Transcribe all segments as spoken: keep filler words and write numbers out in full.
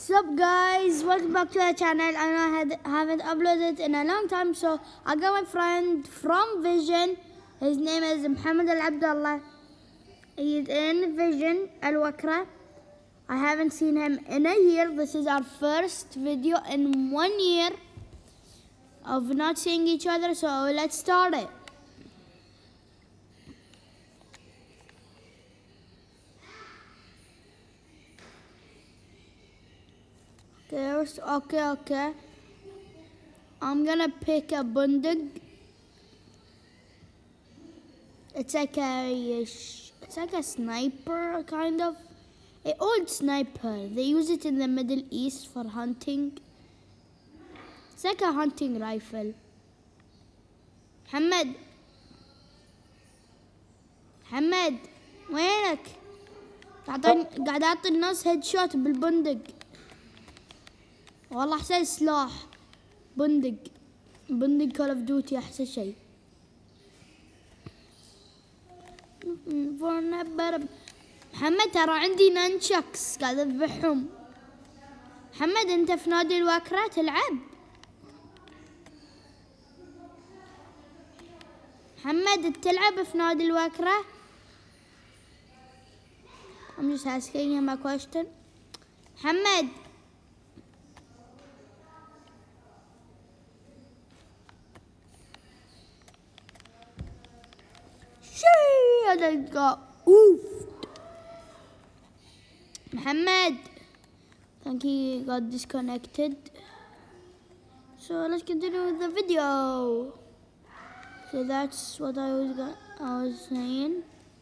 Sup guys, welcome back to our channel. I know I had, haven't uploaded in a long time, so I got my friend from Vision. His name is Mohammed Al Abdullah. He's in Vision Al Wakra. I haven't seen him in a year. This is our first video in one year of not seeing each other, so let's start it. There's, okay, okay. I'm gonna pick a bundig. It's like a, it's like a sniper kind of, an old sniper. They use it in the Middle East for hunting. It's like a hunting rifle. محمد محمد وينك؟ قاعد قاعد اعطي الناس هيد شوت بالبندق. والله احسن سلاح بندق بندق كول اوف ديوتي احسن شيء. محمد ترى عندي نانشكس قاعد اذبحهم. محمد انت في نادي الواكرة تلعب؟ محمد تلعب في نادي الواكرة؟ I'm just asking him a question. محمد I just got oofed. Muhammad, I think he got disconnected. So let's continue with the video. So that's what I was got, I was saying.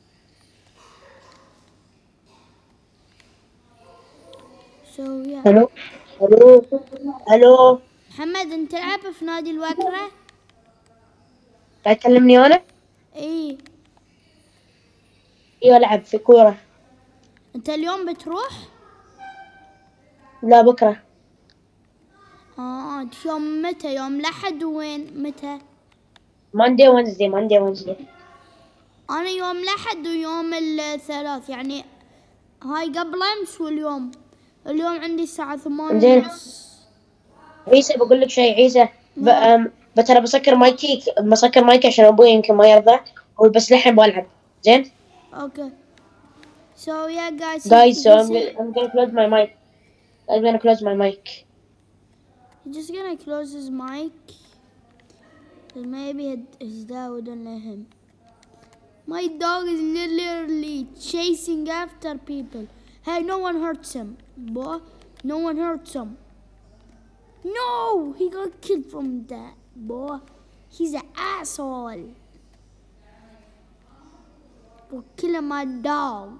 So yeah. Hello. Hello. Hello. محمد انت تلعب في نادي الواكرة؟ قاعد تكلمني انا؟ ايه. ايوه العب في كورة. انت اليوم بتروح؟ لا بكرة. اه يوم متى؟ يوم الأحد وين متى؟ Monday Wednesday Monday Wednesday. أنا يوم الأحد ويوم الثلاث، يعني هاي قبل أمس واليوم. اليوم عندي الساعة ثمانية زين. ونص. عيسى بقول لك شيء عيسى ب... أم... بترى بسكر مايكي بسكر مايكي عشان ابوي يمكن ما يرضى، هو بس لحين بلعب. زين. Okay. So yeah guys. Guys, so I'm said, gonna, I'm gonna close my mic. I'm gonna close my mic. He's just gonna close his mic. Cause maybe his dad wouldn't let him. My dog is literally chasing after people. Hey, no one hurts him, boy. No one hurts him. No, he got killed from that, boy. He's an asshole. For killing my dog.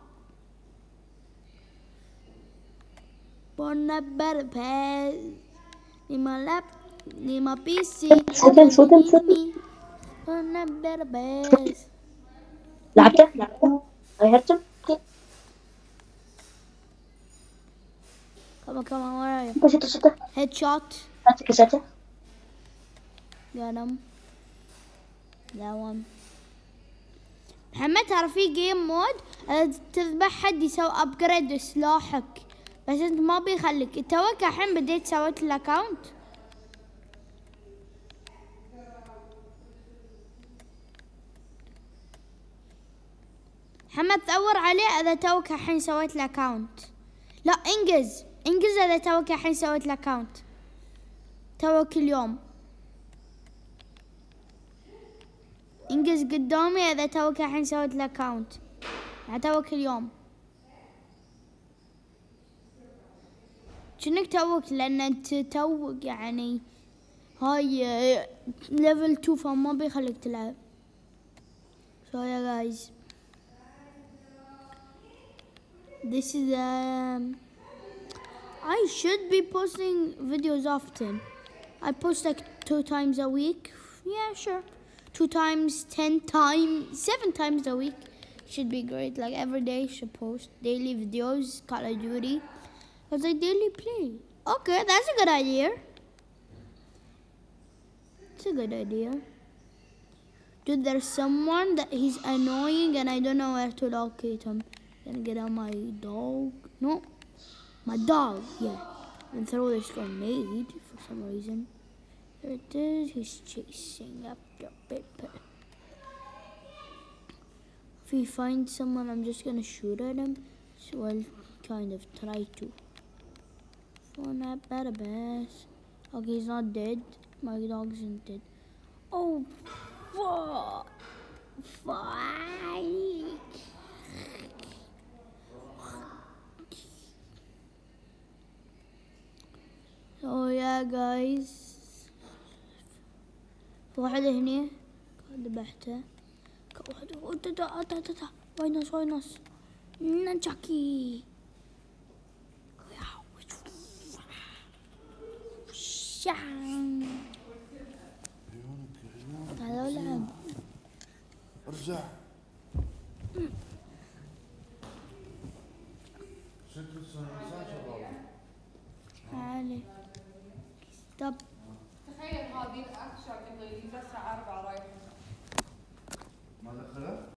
Wanna better pass. In my lap, in my P C. صوتين صوتين صوتين. Wanna better pass. لعبته؟ لعبته؟ I hurt him? Come on, come on, where are you? شته شته. Headshot. هات كسرته. Got him. That one. محمد ترى في جيم مود تذبح حد يسوي ابجريد لسلاحك، بس انت ما بيخليك. انت توك الحين بديت سويت الاكونت؟ محمد دور عليه اذا توك الحين سويت الاكونت. لا انجز انجز اذا توك الحين سويت الاكونت. توك اليوم انجز قدامي اذا توك الحين سويت الاكونت. يعني توك اليوم شنك توك، لان انت توك يعني هاي ليفل تو فما بيخليك تلعب. So yeah guys, this is um I should be posting videos often. I post like two times a week. Yeah, sure. Two times, ten times, seven times a week. Should be great. Like every day should post daily videos, Call of Duty. Because I daily play. Okay, that's a good idea. It's a good idea. Dude, there's someone that he's annoying and I don't know where to locate him. Gonna get on my dog. No, my dog. Yeah. and throw this grenade for some reason. There it is. He's chasing up your paper. If he finds someone, I'm just gonna shoot at him. So I'll kind of try to. For that better best. Okay, he's not dead. My dog isn't dead. Oh, fuck! Fuck! So yeah, guys. في واحدة هنا ذبحتها. واحدة تا تا تا تا واي ناس واي ناس نانشاكي. شان تعالوا العب. ارجع. شكل الساعة شغالة. تعالي. ستوب. تخيل هذه الأكشن إنه الساعة أربعة رايح